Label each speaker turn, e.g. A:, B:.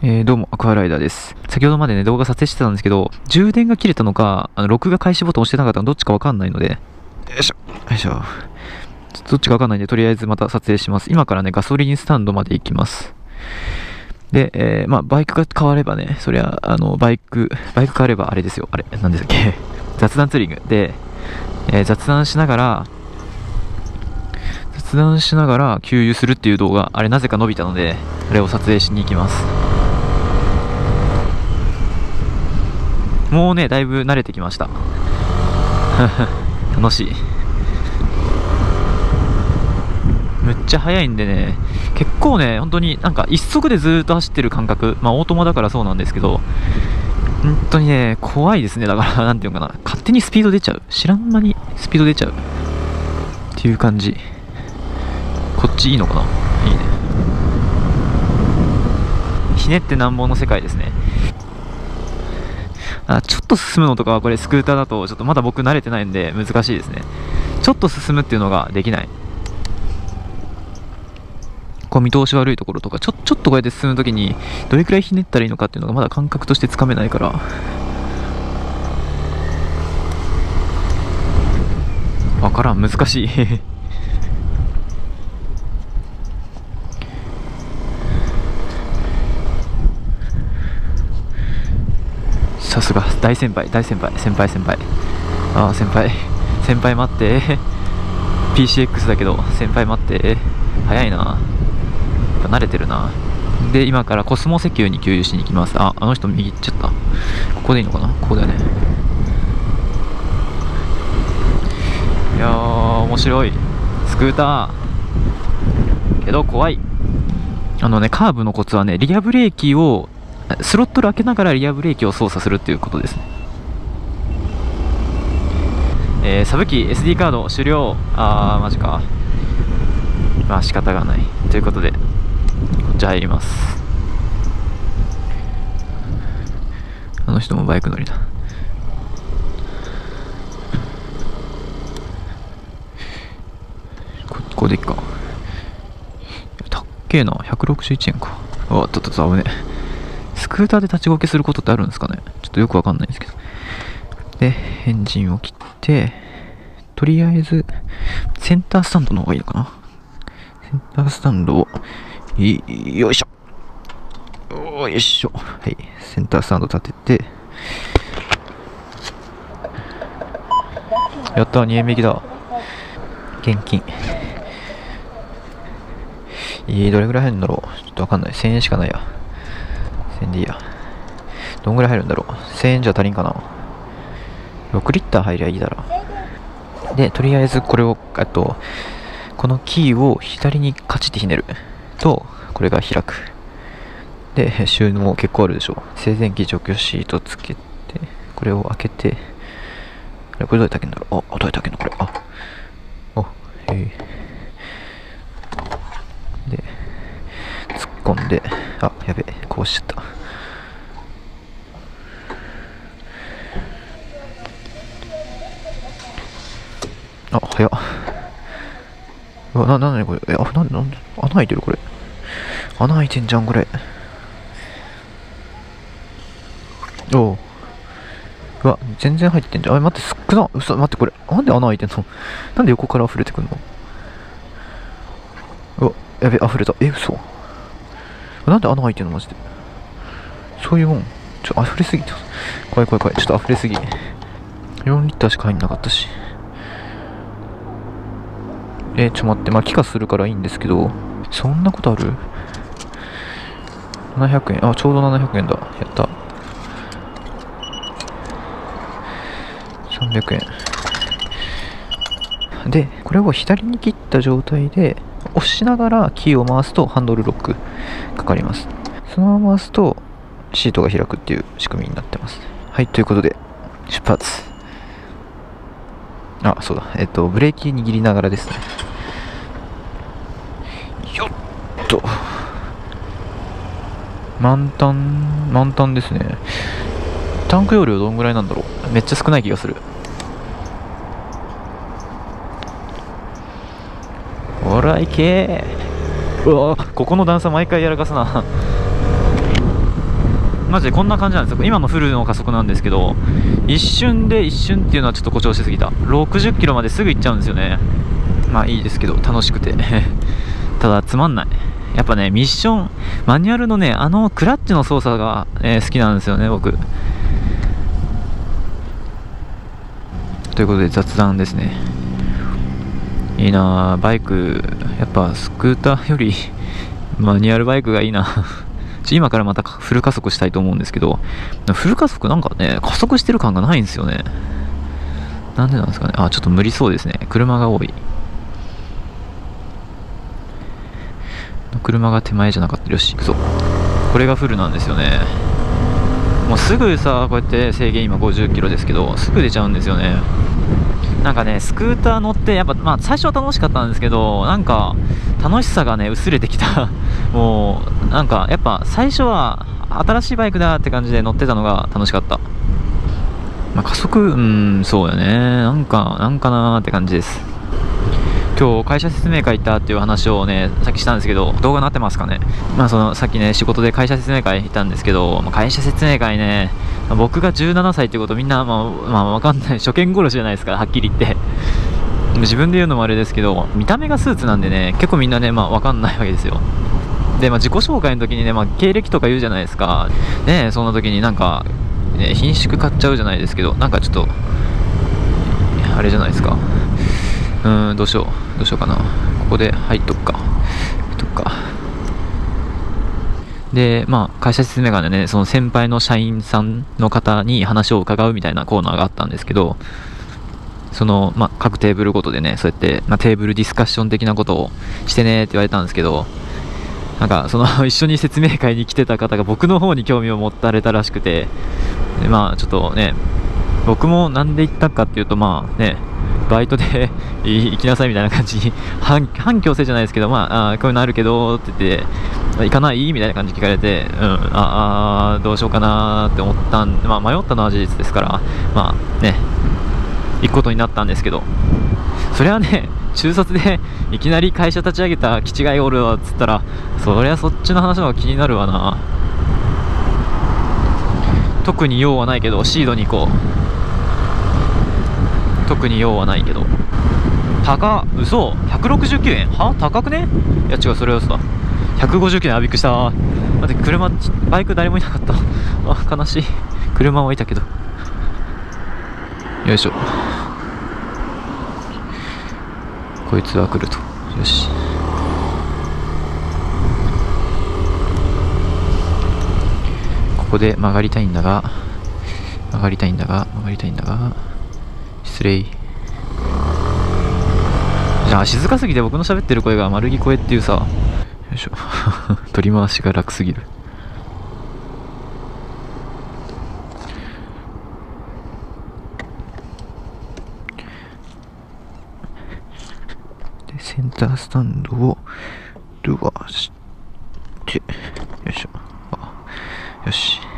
A: どうも、アクアライダーです。先ほどまでね、動画撮影してたんですけど、充電が切れたのか、録画開始ボタン押してなかったのかどっちかわかんないので、よいしょ、よいしょ。どっちかわかんないんで、とりあえずまた撮影します。今からね、ガソリンスタンドまで行きます。で、バイクが変わればね、そりゃ、バイク変わればあれですよ。あれ、なんですっけ。雑談ツーリングで、雑談しながら給油するっていう動画、あれなぜか伸びたので、あれを撮影しに行きます。もうね、だいぶ慣れてきました。楽しい。むっちゃ速いんでね、結構ね、本当になんか一速でずーっと走ってる感覚、オートマだからそうなんですけど、本当にね、怖いですね。だから、なんていうのかな、勝手にスピード出ちゃう。知らん間にスピード出ちゃう。っていう感じ。こっちいいのかな？いいね。ひねってなんぼの世界ですね。ちょっと進むのとかはこれスクーターだとちょっとまだ僕慣れてないんで難しいですね。ちょっと進むっていうのができない。こう見通し悪いところとかちょっとこうやって進むときにどれくらいひねったらいいのかっていうのがまだ感覚としてつかめないから、わからん、難しい。さすが大先輩。先輩待って。 PCX だけど先輩待って。早いな、やっぱ慣れてるな。で今からコスモ石油に給油しに行きます。あの人右行っちゃった。ここでいいのかな、ここだよね。いやー面白いスクーターけど怖い。カーブのコツはね、リアブレーキをスロットル開けながらリアブレーキを操作するっていうことですね。サブキー SD カード終了。マジか。仕方がないということでこっち入ります。あの人もバイク乗りだ。ここでいっか。たっけえな、161円か。危ねえ。スクーターで立ちこけすることってあるんですかね。ちょっとよくわかんないんですけど。で、エンジンを切って、とりあえず、センタースタンドの方がいいのかな。センタースタンドを、よいしょ。はい、センタースタンド立てて、やったー、2円引きだ。現金。どれぐらい入るんだろう。ちょっとわかんない。1000円しかないや。1000円でいいや。どんぐらい入るんだろう。1000円じゃ足りんかな。6リッター入りゃいいだろ。で、とりあえずこれを、このキーを左にカチッてひねると、これが開く。で、収納結構あるでしょ。静電気除去シートつけて、これを開けて、これどうやって開けるんだろう。どうやって開けるのこれ。で、突っ込んで、やべえ、こうしちゃった。早っ。なんだねこれ。なんで穴開いてるこれ。穴開いてんじゃんこれ。全然入ってんじゃん。待って、少な。待って、これなんで穴開いてんの。なんで横から溢れてくんの。やべ、溢れた。嘘。なんで穴開いてんのマジで。そういうもん。溢れすぎた。怖い。ちょっと溢れすぎ。4リッターしか入んなかったし。ちょっと待って、気化するからいいんですけど、そんなことある？ 700 円。ちょうど700円だ。やった。300円。で、これを左に切った状態で、押しながらキーを回すとハンドルロックかかります。そのまま回すとシートが開くっていう仕組みになってます。はい、ということで、出発。そうだ。ブレーキ握りながらですね。よっと。満タンですね。タンク容量どんぐらいなんだろう。めっちゃ少ない気がする。ほら、いけー。ここの段差毎回やらかすな。 マジでこんな感じなんですよ。今のフルの加速なんですけど、一瞬で、一瞬っていうのはちょっと誇張しすぎた。60キロまですぐ行っちゃうんですよね。まあいいですけど、楽しくてただつまんない。やっぱね、ミッションマニュアルのね、クラッチの操作が、好きなんですよね、僕。ということで雑談ですね。いいなぁ、バイク、やっぱスクーターよりマニュアルバイクがいいな今からまたフル加速したいと思うんですけど、フル加速なんかね、加速してる感がないんですよね。なんでなんですかね。あ、ちょっと無理そうですね。車が多い。車が手前じゃなかった。よし、行くぞ。これがフルなんですよね。もうすぐさ、こうやって制限今50キロですけど、すぐ出ちゃうんですよね。なんかね、スクーター乗って、やっぱ、まあ、最初は楽しかったんですけど、なんか、楽しさがね、薄れてきた。もう、なんか、やっぱ、最初は、新しいバイクだって感じで乗ってたのが楽しかった。まあ、加速、そうよね。なんかなーって感じです。今日会社説明会行ったっていう話をね、さっきしたんですけど、動画になってますかね。まあさっきね、仕事で会社説明会行ったんですけど、会社説明会ね、僕が17歳ってことみんな、わかんない。初見殺しじゃないですか、はっきり言って。自分で言うのもあれですけど、見た目がスーツなんでね、結構みんなね、わかんないわけですよ。で、自己紹介の時にね、経歴とか言うじゃないですか。ね、そんな時になんか、ね、品種買っちゃうじゃないですけど、なんかちょっと、あれじゃないですか。どうしようかな。ここで入っとくか。で、会社説明会でね、その先輩の社員さんの方に話を伺うみたいなコーナーがあったんですけど、その、各テーブルごとでね、そうやって、テーブルディスカッション的なことをしてねって言われたんですけど、なんか、一緒に説明会に来てた方が僕の方に興味を持たれたらしくて、でちょっとね、僕もなんで行ったかっていうと、バイトで行きなさいみたいな感じに反強制じゃないですけど、こういうのあるけどって言って、行かないみたいな感じで聞かれて、どうしようかなって思った迷ったのは事実ですから、行くことになったんですけど、それはね、中卒でいきなり会社立ち上げた気違いおるわっつったら、そりゃそっちの話の方が気になるわな。特に用はないけど、シードに行こう。特に用はないけど。嘘 ?169 円は高くね。いや違う、それは嘘だ。159円。びっくりした。待って、バイク誰もいなかった。悲しい。車はいたけど。よいしょ。こいつは来ると。よし。ここで曲がりたいんだが、失礼。静かすぎて僕の喋ってる声が丸聞こえっていうさ。よいしょ。取り回しが楽すぎる。で、センタースタンドをルアーして、よいしょ。よし。